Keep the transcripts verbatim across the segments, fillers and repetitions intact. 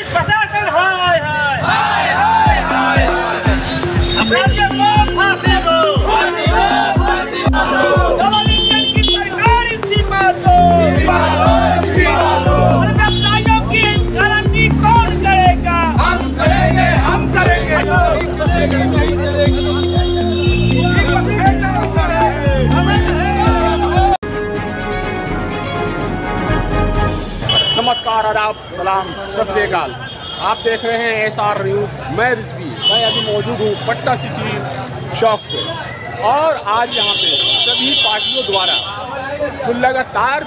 प्रशासन हाय हाय हाय हाय हाय अपराधियों को फांसी दो, फांसी दो, फांसी दो। डबल इंजन की सरकार इस्तीफा दो, इस्तीफा दो, इस्तीफा दो। और व्यवसायियों की गारंटी कौन करेगा? हम करेंगे, हम करेंगे, करेंगे, नहीं करेंगे। नमस्कार, आदाब, सलाम, सत श्री अकाल। आप देख रहे हैं एस आर न्यूज़। मैं रिजवी, मैं अभी मौजूद हूँ पटना सिटी चौक पे और आज यहाँ पे सभी पार्टियों द्वारा जो लगातार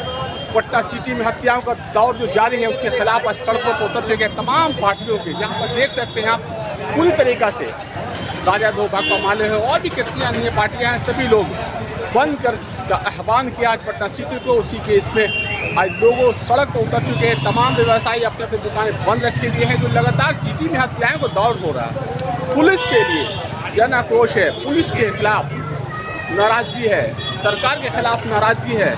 पटना सिटी में हत्याओं का दौर जो जारी है उसके खिलाफ आज सड़कों पर उतर चुके हैं तमाम पार्टियों के। यहाँ पर देख सकते हैं आप पूरी तरीक़ा से राजद हो, भाकपा माले हो और भी कितनी अन्य पार्टियाँ हैं, सभी लोग बंद कर का आह्वान किया आज पटना सिटी को। उसी के इसमें आज लोगों सड़क पर उतर चुके हैं। तमाम व्यवसायी अपने अपनी दुकानें बंद रखे हुए हैं। जो लगातार सिटी में हत्याएं को दौर हो रहा है, पुलिस के लिए जन आक्रोश है, पुलिस के खिलाफ नाराज़गी है, सरकार के खिलाफ नाराज़गी है।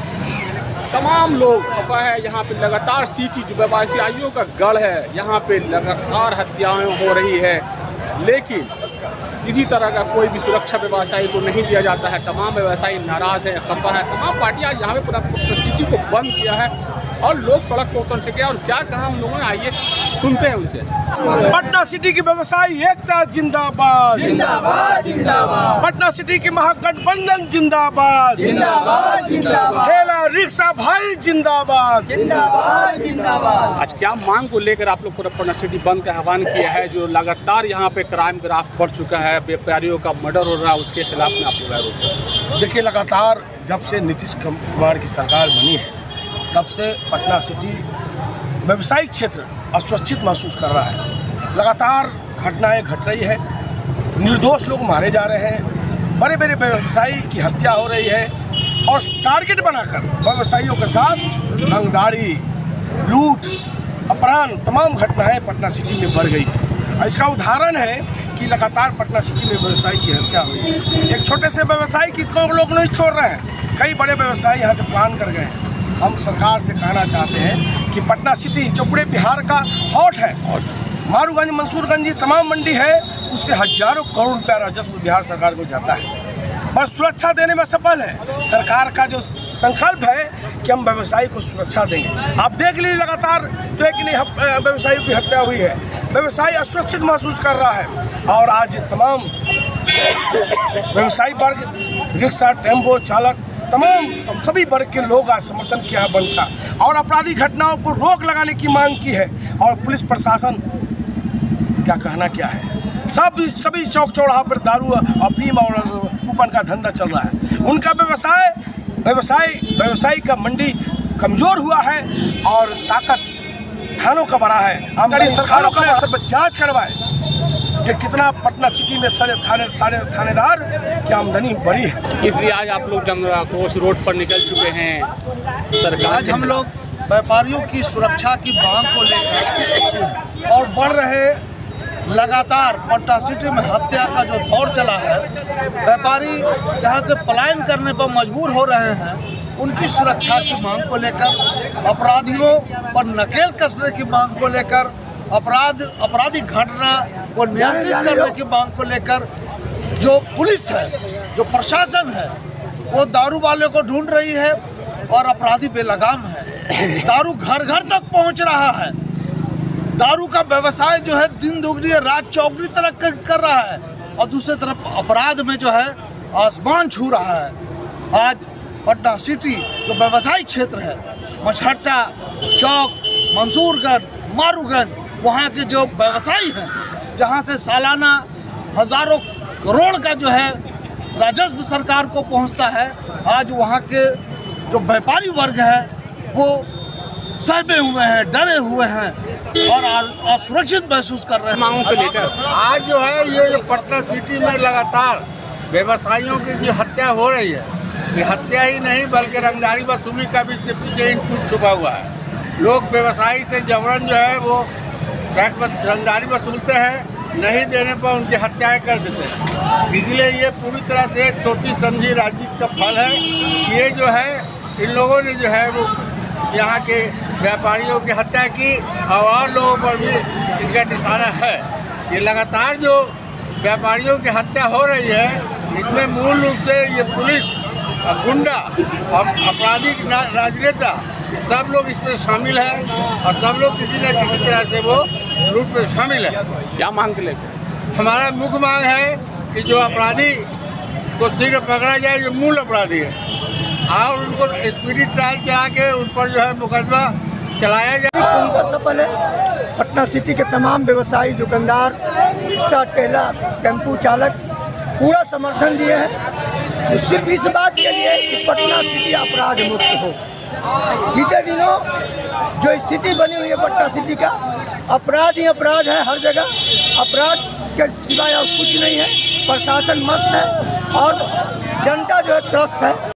तमाम लोग खफा है। यहाँ पे लगातार सिटी जो व्यवसायियों का गढ़ है, यहाँ पे लगातार हत्याएं हो रही है, लेकिन किसी तरह का कोई भी सुरक्षा व्यवसायी को नहीं दिया जाता है। तमाम व्यवसायी नाराज़ है, खफा है। तमाम पार्टियां यहाँ पे पूरा सिटी को बंद किया है और लोग सड़क पर उतर चुके हैं। और क्या कहा उन लोगों ने, आइए सुनते हैं उनसे। पटना सिटी की व्यवसायी एकता जिंदाबाद, जिंदाबाद, जिंदाबाद। पटना सिटी की महागठबंधन जिंदाबाद, जिंदाबाद, जिंदाबाद। ठेला रिक्शा भाई जिंदाबाद, जिंदाबाद, जिंदाबाद। आज क्या मांग को लेकर आप लोग पूरा पटना सिटी बंद का आह्वान किया है? जो लगातार यहाँ पे क्राइम ग्राफ बढ़ चुका है, व्यापारियों का मर्डर हो रहा है, उसके खिलाफ में आप लोग? देखिए, लगातार जब से नीतीश कुमार की सरकार बनी है तब से पटना सिटी व्यावसायिक क्षेत्र असुरक्षित महसूस कर रहा है। लगातार घटनाएं घट रही है, निर्दोष लोग मारे जा रहे हैं, बड़े बड़े व्यवसायी की हत्या हो रही है और टारगेट बनाकर व्यवसायियों के साथ रंगदारी, लूट, अपहरण, तमाम घटनाएं पटना सिटी में बढ़ गई है। इसका उदाहरण है कि लगातार पटना सिटी में व्यवसायी की हत्या हुई है। एक छोटे से व्यवसायी की को लोग नहीं छोड़ रहे हैं, कई बड़े व्यवसायी यहाँ से प्लान कर गए हैं। हम सरकार से कहना चाहते हैं कि पटना सिटी जो पूरे बिहार का हॉट है, मारूगंज, मंसूरगंज, तमाम मंडी है, उससे हजारों करोड़ रुपया राजस्व बिहार सरकार को जाता है। पर सुरक्षा देने में सफल है सरकार का जो संकल्प है कि हम व्यवसायी को सुरक्षा देंगे। आप देख लीजिए, लगातार जो है कि नहीं व्यवसायियों की हत्या हुई है, व्यवसायी असुरक्षित महसूस कर रहा है। और आज तमाम व्यवसायी वर्ग, रिक्शा, टेम्पो चालक, तमाम सभी वर्ग के लोग आज समर्थन किया है बंद का और आपराधिक घटनाओं को रोक लगाने की मांग की है। और पुलिस प्रशासन क्या कहना क्या है, सब सभी चौक चौराहा पर दारू, अफीम और कूपन का धंधा चल रहा है। उनका व्यवसाय व्यवसाय व्यवसायी का मंडी कमज़ोर हुआ है और ताकत थानों का बड़ा है। आमदनी सरकारों का स्तर पर जाँच करवाए कि कितना पटना सिटी में सारे थाने सारे थानेदार की आमदनी बड़ी है। इसलिए आज आप लोग जन आक्रोश रोड पर निकल चुके हैं। सरकार आज हम लोग व्यापारियों की सुरक्षा की मांग को लेकर और बढ़ रहे लगातार पटना सिटी में हत्या का जो दौर चला है, व्यापारी यहाँ से पलायन करने पर मजबूर हो रहे हैं, उनकी सुरक्षा की मांग को लेकर, अपराधियों पर नकेल कसने की मांग को लेकर, अपराध आपराधिक घटना को नियंत्रित करने की मांग को लेकर जो पुलिस है, जो प्रशासन है, वो दारू वाले को ढूंढ रही है और अपराधी बेलगाम है। दारू घर घर तक पहुंच रहा है। दारू का व्यवसाय जो है दिन दुगनी रात चौगनी तरक्की कर रहा है और दूसरी तरफ अपराध में जो है आसमान छू रहा है। आज पटना सिटी जो व्यवसायिक क्षेत्र है, मछट्टा चौक, मंसूरगंज, मारूगंज, वहाँ के जो व्यवसायी हैं, जहाँ से सालाना हजारों करोड़ का जो है राजस्व सरकार को पहुँचता है, आज वहाँ के जो व्यापारी वर्ग है वो सहमे हुए हैं, डरे हुए हैं और असुरक्षित महसूस कर रहे हैं। मांगों को लेकर आज जो है ये जो पटना सिटी में लगातार व्यवसायियों की जो हत्या हो रही है, ये हत्या ही नहीं बल्कि रंगदारी वसूली का भी इसके पीछे इनपुट छुपा हुआ है। लोग व्यवसायी से जबरन जो है वो टैक्स रंगदारी वसूलते हैं, नहीं देने पर उनकी हत्याएं कर देते हैं। इसलिए ये पूरी तरह से एक सोची समझी राजनीति का फल है। ये जो है इन लोगों ने जो है वो यहाँ के व्यापारियों की हत्या की और, और लोगों पर भी इनका निशाना है। ये लगातार जो व्यापारियों की हत्या हो रही है, इसमें मूल रूप से ये पुलिस, गुंडा और आपराधिक राजनेता सब लोग इसमें शामिल हैं और सब लोग किसी न किसी तरह से वो लूट में शामिल है। क्या मांग लेकर? हमारा मुख्य मांग है कि जो अपराधी को शीघ्र पकड़ा जाए, जो मूल अपराधी है, और उनको स्पीडी ट्रायल चला के उन पर जो है मुकदमा चलाया जाए। उनका सफल है। पटना सिटी के तमाम व्यवसायी, दुकानदार, रिक्शा, ठेला, टेम्पू चालक पूरा समर्थन दिए हैं। तो सिर्फ इस बात के लिए कि पटना सिटी अपराध मुक्त हो। बीते दिनों जो स्थिति बनी हुई है पटना सिटी का, अपराध ही अपराध है हर जगह। अपराध के सिवाय और कुछ नहीं है। प्रशासन मस्त है और जनता जो है त्रस्त है।